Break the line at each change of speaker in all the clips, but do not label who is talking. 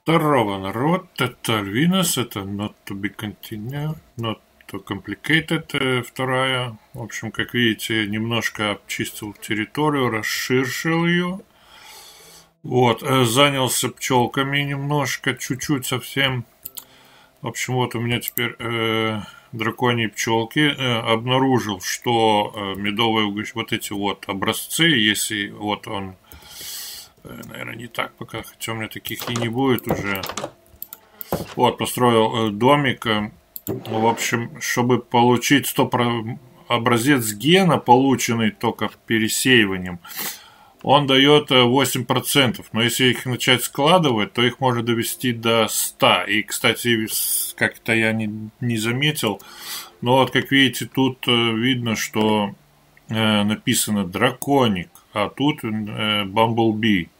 Здорово, народ, это Альвинос, это Not to be continued, Not to complicated, вторая. В общем, как видите, немножко обчистил территорию, расширил ее. Вот, занялся пчелками немножко, чуть-чуть совсем. В общем, вот у меня теперь драконьи пчелки. Обнаружил, что медовые вот эти вот образцы, если вот он... Наверное, не так пока, хотя у меня таких и не будет уже. Вот, построил домик. В общем, чтобы получить образец гена, полученный только пересеиванием, он дает 8%. Но если их начать складывать, то их можно довести до 100. И, кстати, как-то я не заметил, но вот, как видите, тут видно, что написано драконик, а тут Бамблби.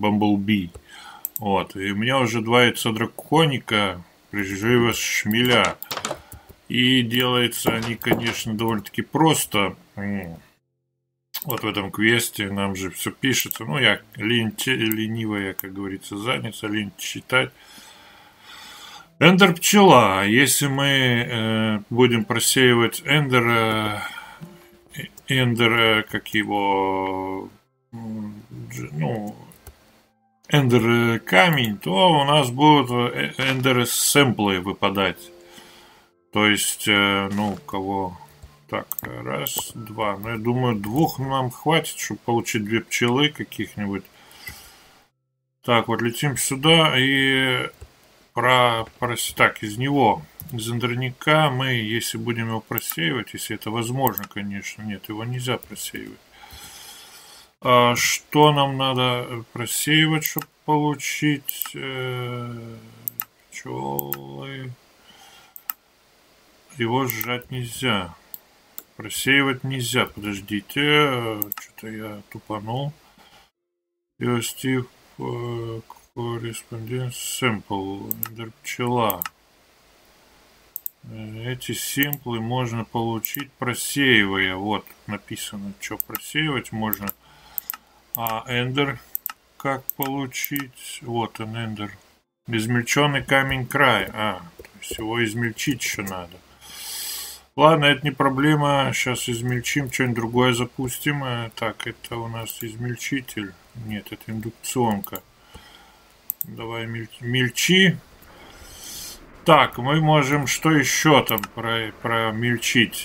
Вот. И у меня уже 2 яйца драконика, приживы шмеля. И делаются они, конечно, довольно-таки просто. Вот в этом квесте нам же все пишется. Ну, я ленивая, как говорится, задница, лень читать. Эндер пчела. Если мы будем просеивать эндер, как его, ну, эндер камень, то у нас будут эндер сэмплы выпадать. То есть, ну, кого... Так, раз, два. Ну, я думаю, 2 нам хватит, чтобы получить 2 пчелы каких-нибудь. Так, вот летим сюда и так, из него, из эндерника мы, если будем его просеивать, если это возможно, конечно, нет, его нельзя просеивать. А что нам надо просеивать, чтобы получить пчелы? Его сжать нельзя. Просеивать нельзя. Подождите. Что-то я тупанул. Steve Correspondence Sample. Пчела. Эти симплы можно получить, просеивая. Вот написано, что просеивать можно. А эндер как получить? Вот он, эндер. Измельченный камень край. То есть его измельчить еще надо. Ладно, это не проблема. Сейчас измельчим, что-нибудь другое запустим. Так, это у нас измельчитель. Нет, это индукционка. Давай мельчи. Так, мы можем что еще там промельчить?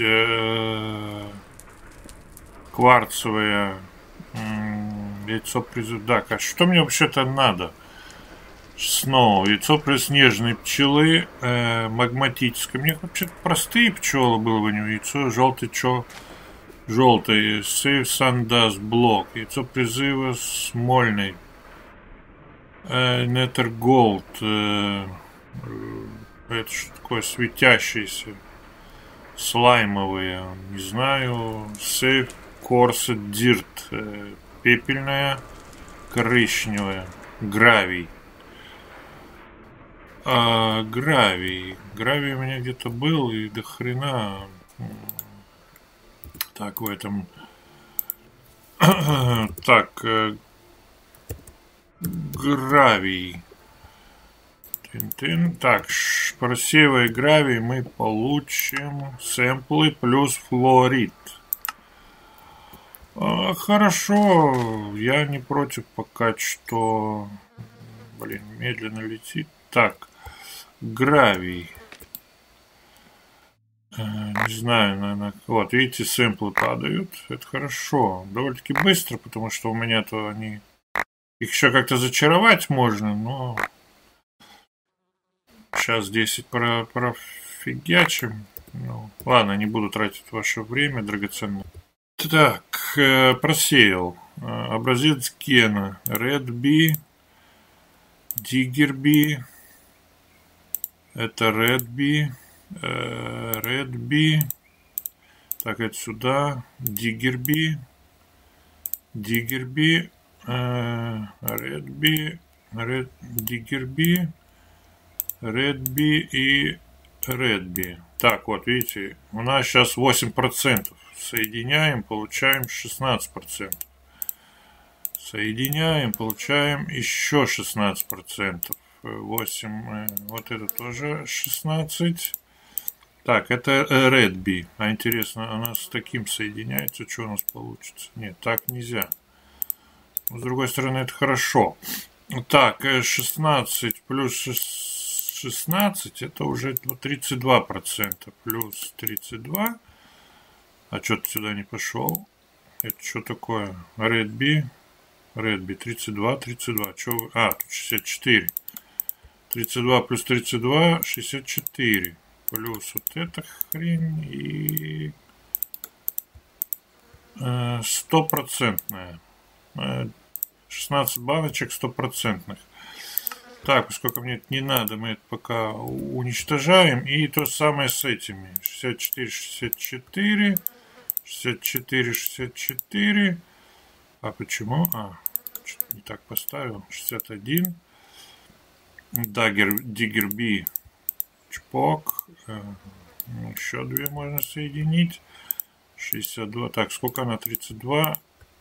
Кварцевое яйцо призыв. Так, а что мне вообще-то надо? Снова яйцо снежной пчелы магматическое. Мне вообще-то простые пчелы было бы, не яйцо желтый желтый Save Sundas блок. Яйцо призыва смольной. Nether Gold. Это что такое светящееся? Слаймовые. Не знаю. Save Corset Dirt. Пепельная. Коричневая. Гравий. Гравий. Гравий у меня где-то был и до хрена. Так, в этом... Так. Гравий. Так, просеивая гравий, мы получим сэмплы плюс флуорид. Хорошо. Я не против пока что... Блин, медленно летит. Так. Гравий. Не знаю, наверное. Вот, видите, сэмплы падают. Это хорошо. Довольно-таки быстро, потому что у меня-то они... Их еще как-то зачаровать можно, но... Сейчас 10 профигячим. Ну, ладно, не буду тратить ваше время драгоценное. Так, просеял. Образец гена. Red B. Digger B. Это Red B. Red B. Так, это сюда. Digger B. Digger B. Red B. Digger B. Red B и Red B. Так, вот, видите, у нас сейчас 8%. Соединяем, получаем 16%. Соединяем, получаем еще 16%. 8, вот это тоже 16. Так, это Red Bee. А интересно, она с таким соединяется, что у нас получится? Нет, так нельзя. С другой стороны, это хорошо. Так, 16 плюс 16, это уже 32%. Плюс 32. А что ты сюда не пошел? Это что такое? Red Bee. 32, 32. Что? А, тут 64. 32 плюс 32, 64. Плюс вот эта хрень и 100%. 16 баночек 100%. Так, поскольку мне это не надо, мы это пока уничтожаем. И то же самое с этими. 64, 64. 64, 64. А почему? Что-то не так поставил. 61. Диггер Би. Чпок. Еще две можно соединить. 62. Так, сколько она? 32.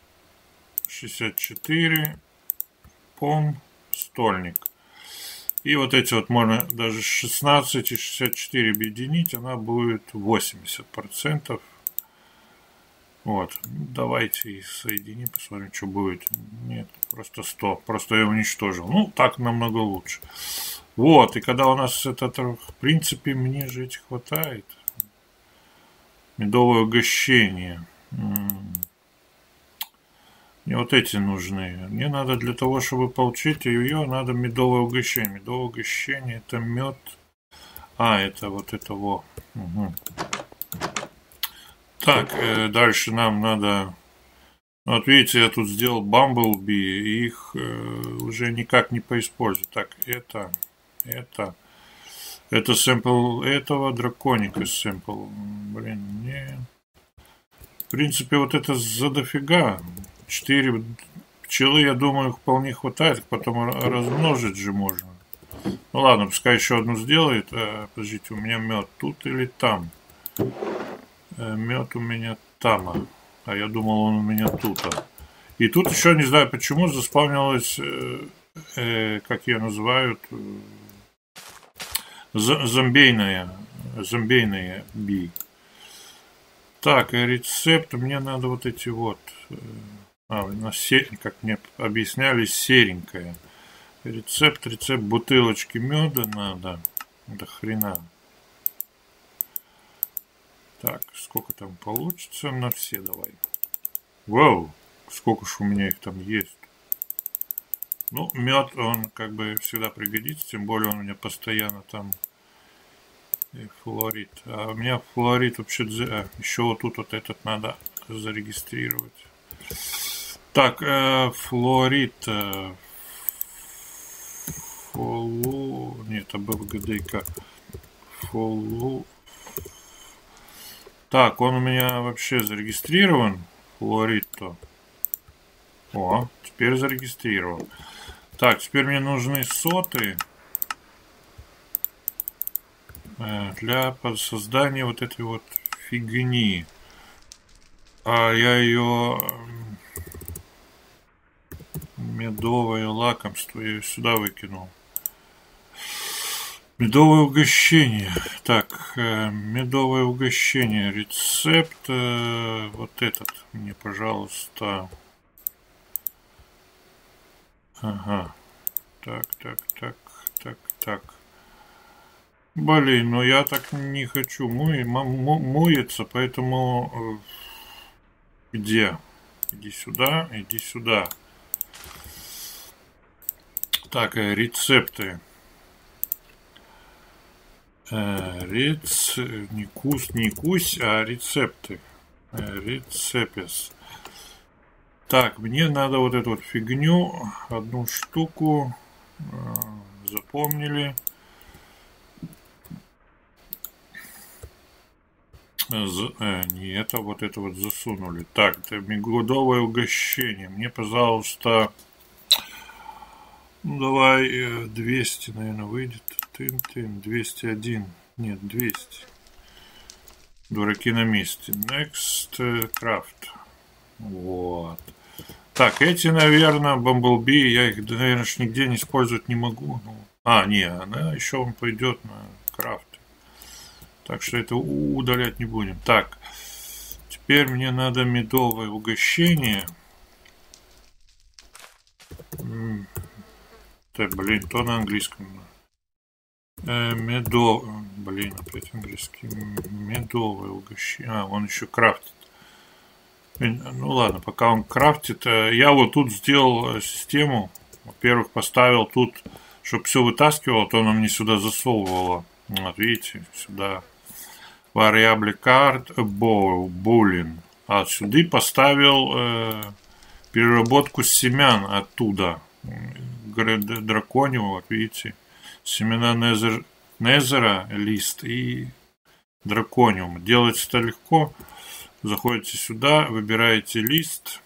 64. Пом. Стольник. И вот эти вот можно даже 16 и 64 объединить. Она будет 80%. Вот. Давайте и соединим, посмотрим, что будет. Нет, просто 100. Просто я уничтожил. Ну, так намного лучше. Вот. И когда у нас этот, в принципе, мне же этих хватает. Медовое угощение. Мне вот эти нужны. Мне надо для того, чтобы получить ее, надо медовое угощение. Медовое угощение — это мед. Это вот это во. Угу. Так, дальше нам надо... Вот видите, я тут сделал Бамблби, и их уже никак не поиспользую. Так, это сэмпл этого, драконика сэмпл. Блин, не... В принципе, вот это за дофига. 4 пчелы, я думаю, вполне хватает. Потом размножить же можно. Ну ладно, пускай еще одну сделает. Подождите, у меня мед тут или там? Мед у меня там. А я думал, он у меня тут. И тут еще, не знаю почему, заспавнилась, как ее называют, зомбейная би. Так, рецепт. Мне надо вот эти вот... как мне объясняли, серенькая. Рецепт бутылочки меда надо. До хрена. Так, сколько там получится на все давай. Вау, сколько ж у меня их там есть. Ну, мед, он как бы всегда пригодится, тем более он у меня постоянно там флуорид. А у меня флуорид вообще... еще вот тут вот этот надо зарегистрировать. Так, флуорид. Нет, АБВГДК. Так, он у меня вообще зарегистрирован. Флуорид-то. О, теперь зарегистрирован. Так, теперь мне нужны соты для создания вот этой вот фигни. А я ее... Медовое лакомство. Я ее сюда выкинул. Медовое угощение. Так, медовое угощение. Рецепт. Вот этот мне, пожалуйста. Ага. Так. Блин, ну я так не хочу муется, поэтому... Где? Иди сюда, иди сюда. Так, рецепты. Не кусь, а рецепты. Рецепес. Так, мне надо вот эту вот фигню, одну штуку. Запомнили. Не это, вот это вот засунули. Так, это медовое угощение. Мне, пожалуйста, ну, давай 200, наверное, выйдет. 201. Нет, 200. Дураки на месте. Next craft. Вот. Так, эти, наверное, Бамблби, я их, наверное, нигде не использовать не могу. Ну, А, не, она еще он пойдет на крафт. Так что это удалять не будем. Так, теперь мне надо медовое угощение. Так, блин, то на английском. Блин, опять английский. Медовое угощение. А, он еще крафтит. Ну ладно, пока он крафтит. Я вот тут сделал систему. Во-первых, поставил тут, чтобы все вытаскивало, то оно мне сюда засовывало. Вот, видите, сюда variable card boolean. А сюда поставил переработку семян оттуда. Дракониум, вот видите. Семена Незера, лист и дракониум. Делать это легко. Заходите сюда, выбираете лист,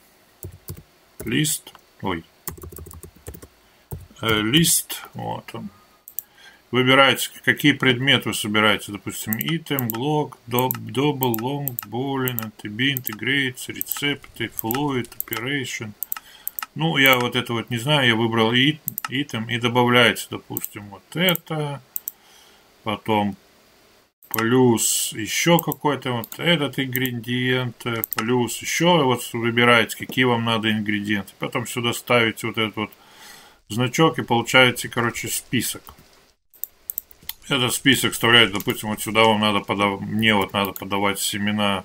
вот он. Выбираете, какие предметы вы собираете, допустим, item, блок, double, long, boolean, anti-b, integrate, рецепты, fluid, operation. Ну, я вот это вот не знаю, я выбрал item и добавляете, допустим, вот это, потом плюс еще какой-то вот этот ингредиент, плюс еще вот выбираете, какие вам надо ингредиенты. Потом сюда ставите вот этот вот значок и получаете, короче, список. Этот список вставляете, допустим, вот сюда вам надо мне вот надо подавать семена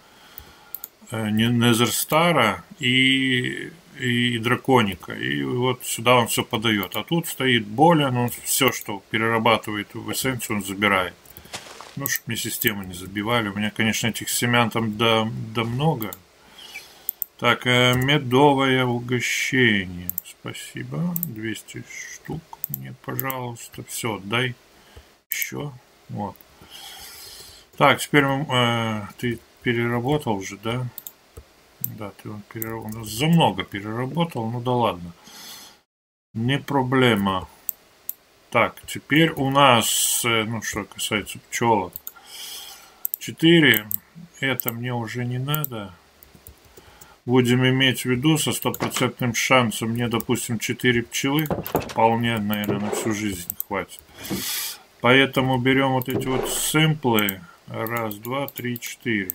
Незерстара и драконика. И вот сюда он все подает. А тут стоит Болен, он все, что перерабатывает в эссенцию, он забирает. Ну, чтобы мне систему не забивали. У меня, конечно, этих семян там да много. Так, медовое угощение. Спасибо. 200 штук мне, пожалуйста. Все, дай еще. Вот. Так, теперь ты переработал уже, да? Да, ты он переработал. За много переработал, ну да ладно. Не проблема. Так, теперь у нас, ну что касается пчелок, 4, это мне уже не надо. Будем иметь в виду, со стопроцентным шансом мне, допустим, 4 пчелы, вполне, наверное, на всю жизнь хватит. Поэтому берем вот эти вот сэмплы, 1, 2, 3, 4.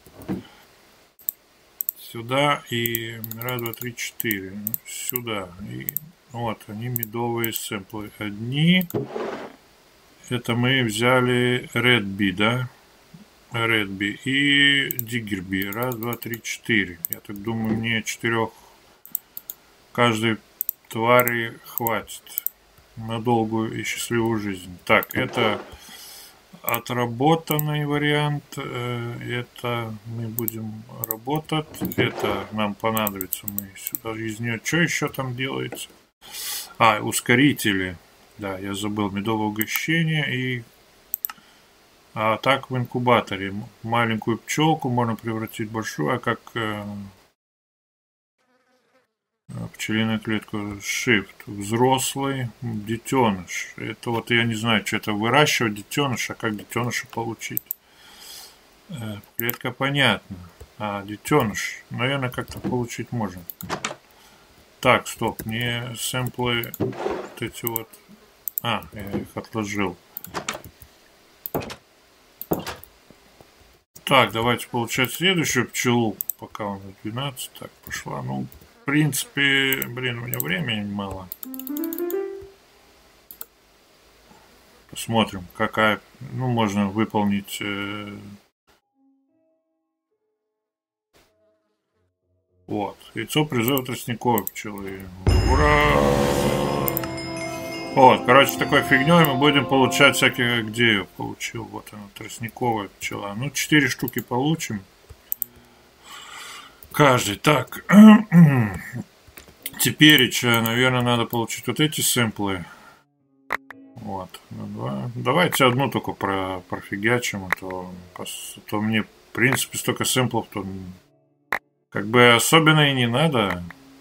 Сюда и 1, 2, 3, 4. Сюда. И вот они, медовые сэмплы. Одни. Это мы взяли Red Bee, да? Red Bee и Digger Bee. 1, 2, 3, 4. Я так думаю, мне 4 каждой твари хватит на долгую и счастливую жизнь. Так, это отработанный вариант. Это мы будем работать. Это нам понадобится. Мы сюда из нее. Что еще там делается? А, ускорители. Да, я забыл. Медовое угощение. И так в инкубаторе. Маленькую пчелку можно превратить в большую. А как пчелиную клетку Shift. Взрослый детеныш. Это вот я не знаю, что это выращивать детеныш, а как детеныша получить. Клетка понятно. А детеныш, наверное, как-то получить можно. Так, стоп, мне сэмплы вот эти вот. Я их отложил. Так, давайте получать следующую пчелу. Пока у нас 12. Так, пошла. Ну, в принципе, блин, у меня времени мало. Посмотрим, какая. Ну, можно выполнить. Вот. Яйцо призывает тростниковой пчелы. Ура! Вот, короче, такой фигней мы будем получать всякие, где я получил. Вот она, тростниковая пчела. Ну, 4 штуки получим. Каждый. Так. Теперь, наверное, надо получить вот эти сэмплы. Вот. Давайте одну только профигачим, то мне, в принципе, столько сэмплов, то как бы особенно и не надо.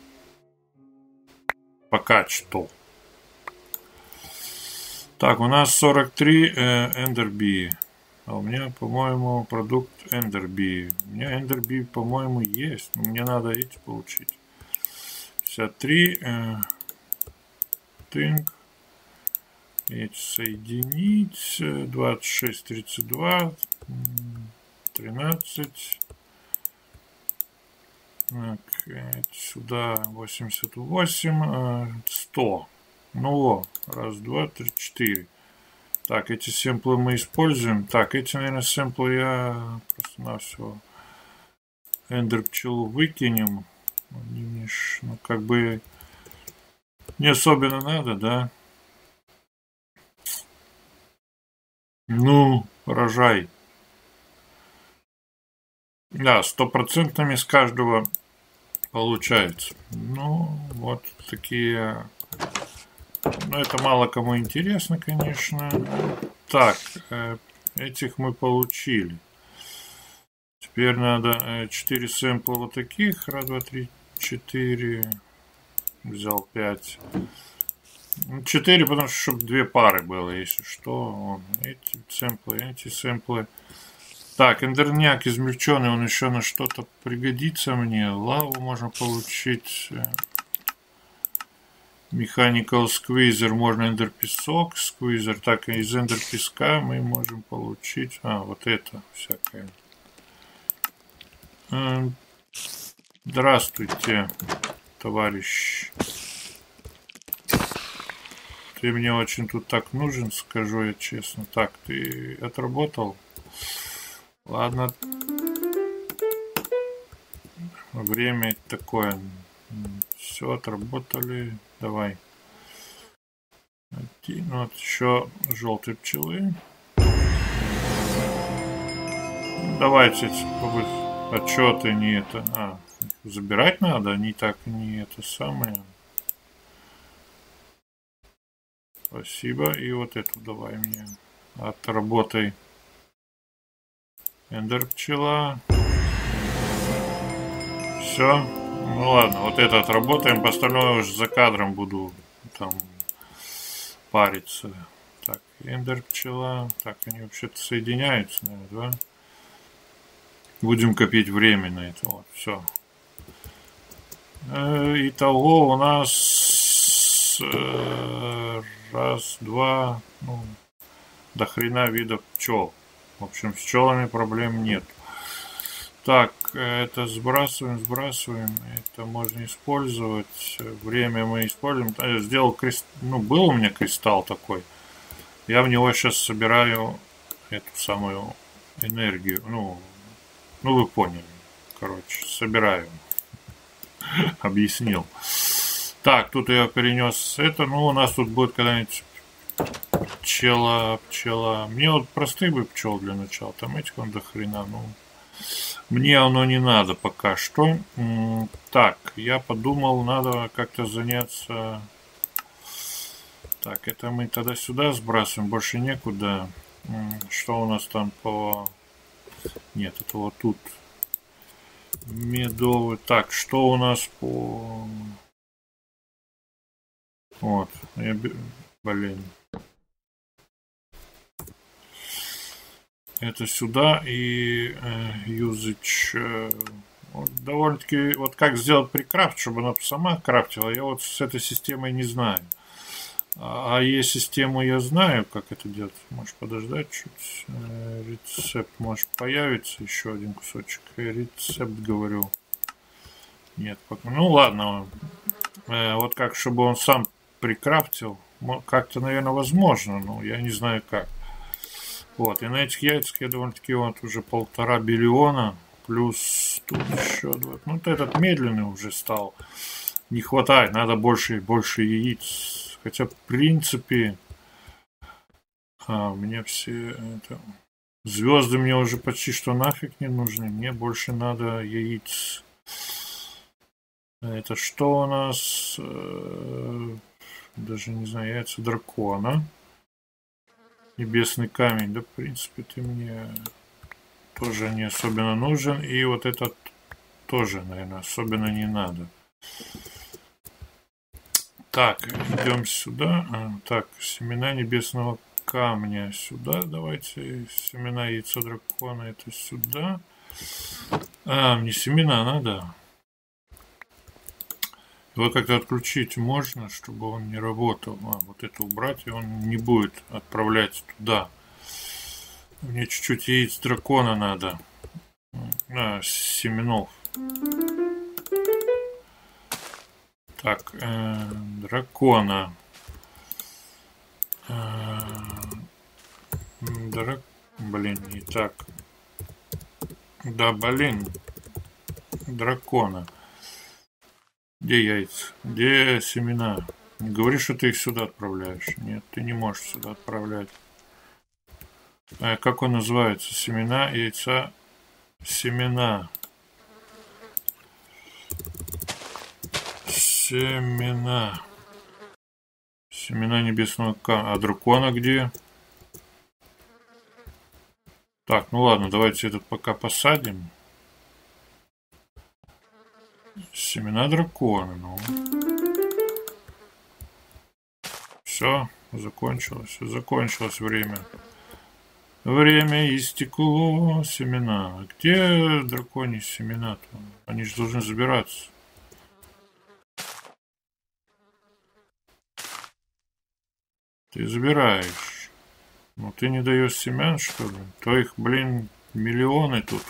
Пока что. Так, у нас 43 Ender Bee. А у меня, по-моему, продукт Ender Bee. У меня Ender Bee, по-моему, есть. Но мне надо эти получить. 53 Think. Эти соединить. 26, 32, 13. Так, сюда 88, 100. Ну, раз, два, три, 4. Так, эти сэмплы мы используем. Так, эти, наверное, сэмплы я просто-навсего эндер пчелу выкинем. Они, ну, как бы не особенно надо, да? Ну, рожай. Да, 100% с каждого получается. Ну, вот такие. Ну, это мало кому интересно, конечно. Так, этих мы получили. Теперь надо 4 сэмпла вот таких. Раз, два, три, 4. Взял 5. 4, потому что чтобы 2 пары было, если что. Эти сэмплы. Так, эндерняк измельченный, он еще на что-то пригодится мне. Лаву можно получить. Mechanical Squeezer, можно эндерпесок, сквизер. Так, из эндерпеска мы можем получить... вот это всякое. Здравствуйте, товарищ. Ты мне очень тут так нужен, скажу я честно. Так, ты отработал? Ладно. Время такое. Все, отработали. Давай. Ну, вот еще желтые пчелы. Давайте отчеты не это. Забирать надо, они так не это самое. Спасибо. И вот эту давай мне. Отработай. Эндер пчела. Все. Ну ладно, вот это отработаем. По остальное уже за кадром буду там париться. Так, эндер пчела. Так, они вообще-то соединяются, наверное, да? Будем копить время на это. Вот, все. Итого у нас раз, два, ну, до хрена видов пчел. В общем, с пчелами проблем нет. Так, это сбрасываем. Это можно использовать. Время мы используем. Я сделал кристалл. Ну, был у меня кристалл такой. Я в него сейчас собираю эту самую энергию. Ну вы поняли. Короче, собираю. Объяснил. Так, тут я перенес это. Ну, у нас тут будет когда-нибудь пчела. Мне вот простые бы пчел для начала. Там этих он до хрена. Ну, мне оно не надо пока что. Так, я подумал, надо как-то заняться. Так, это мы тогда сюда сбрасываем. Больше некуда. Что у нас там по... Нет, это вот тут. Медовый. Так, что у нас по... Вот. Блин. Это сюда и usage. Вот, довольно-таки, вот как сделать прикрафт, чтобы она сама крафтила, я вот с этой системой не знаю. А Е-систему я знаю, как это делать. Можешь подождать чуть. Рецепт может появиться. Еще один кусочек. Рецепт, говорю. Нет, пока. Ну ладно. Вот как, чтобы он сам прикрафтил. Как-то, наверное, возможно, но я не знаю как. Вот, и на этих яйцах я довольно-таки вот уже 1,5 биллиона. Плюс тут еще 2. Ну, вот этот медленный уже стал. Не хватает, надо больше яиц. Хотя, в принципе, мне все это... Звезды мне уже почти что нафиг не нужны. Мне больше надо яиц. Это что у нас? Даже не знаю, яйца дракона. Небесный камень. Да, в принципе, ты мне тоже не особенно нужен. И вот этот тоже, наверное, особенно не надо. Так, идем сюда. Так, семена небесного камня сюда. Давайте семена яйца дракона это сюда. Мне семена надо. Его как-то отключить можно, чтобы он не работал. Вот это убрать, и он не будет отправлять туда. Мне чуть-чуть яиц дракона надо. Семенов. Так, дракона. Блин, не так. Да, блин. Дракона. Где яйца? Где семена? Не говори, что ты их сюда отправляешь. Нет, ты не можешь сюда отправлять. Как он называется? Семена, яйца, семена. Семена. Семена небесного камня. А дракона где? Так, ну ладно, давайте этот пока посадим. Семена дракона, ну. Все, закончилось время. Время истекло. Семена. Где драконьи семена-то? Они же должны забираться. Ты забираешь. Ну ты не даешь семян, что ли? То их, блин, миллионы тут.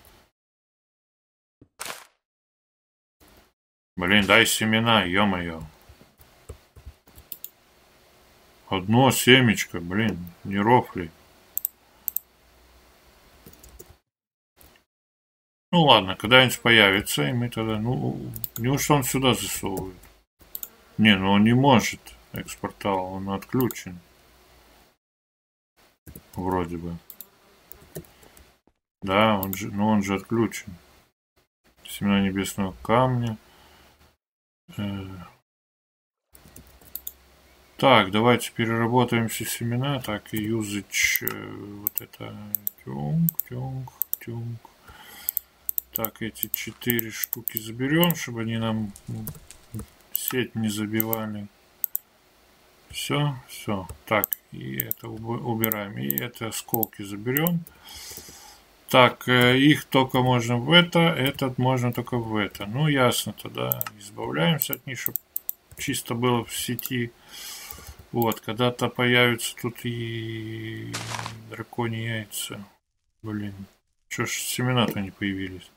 Блин, дай семена, ё-моё. Одно семечко, блин, не рофли. Ну ладно, когда-нибудь появится, и мы тогда, ну, неужто он сюда засовывает? Не, ну он не может экспортал, он отключен. Вроде бы. Да, он же отключен. Семена небесного камня. Так, давайте переработаем все семена. Так, и usage вот это. Тюнг. Так, эти 4 штуки заберем, чтобы они нам сеть не забивали. Все. Так, и это убираем. И это осколки заберем. Так, их только можно в это, этот можно только в это. Ну, ясно, тогда избавляемся от них, чтобы чисто было в сети. Вот, когда-то появятся тут и драконьи яйца. Блин, чё ж семена-то не появились.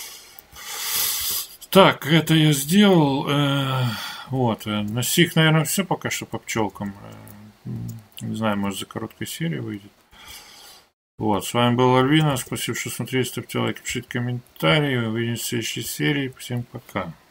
Так, это я сделал. Вот, на сих, наверное, все пока что по пчелкам. Не знаю, может, за короткой серией выйдет. Вот, с вами был Альвина. Спасибо, что смотрели. Ставьте лайки, пишите комментарии. Увидимся в следующей серии. Всем пока.